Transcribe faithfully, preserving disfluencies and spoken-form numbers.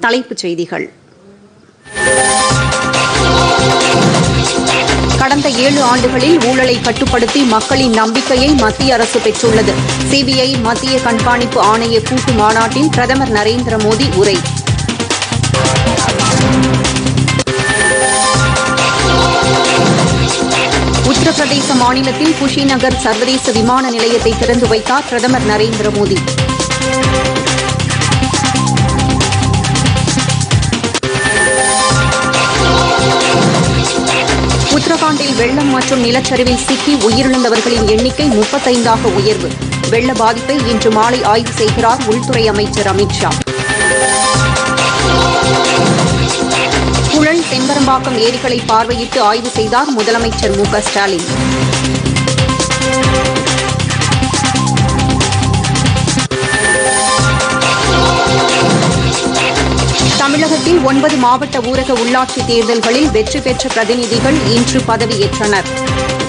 தலைப்புச் செய்திகள். கடந்த ஏழு ஆண்டுகளில் ஊழலை கட்டுப்படுத்தி மக்களின் நம்பிக்கையை மத்திய அரசு பெற்றுள்ளது. சிபிஐ மத்திய கண்காணிப்பு ஆணைய கூட்டு மாநாட்டில் பிரதமர் நரேந்திர மோடி உரை. உத்தரப்பிரதேச மாநிலத்தில் குஷிநகர் சர்வதேச விமான நிலையத்தை திறந்து வைத்தார் பிரதமர் நரேந்திர மோடி. உத்தரகாண்டில் வெள்ளம் மற்றும் நிலச்சரிவில் சிக்கி உயிரிழந்தவர்களின் எண்ணிக்கை முப்பத்தைந்தாக உயர்வு. வெள்ள பாதிப்பை இன்று மாலை ஆய்வு செய்கிறார் உள்துறை அமைச்சர் அமித் ஷா. புழல் செம்பரம்பாக்கம் ஏரிகளை பார்வையிட்டு ஆய்வு செய்தார் முதலமைச்சர் மு க ஸ்டாலின். தமிழகத்தில் ஒன்பது மாவட்ட ஊரக உள்ளாட்சி தேர்தல்களில் வெற்றி பெற்ற பிரதிநிதிகள் இன்று பதவியேற்றனர்.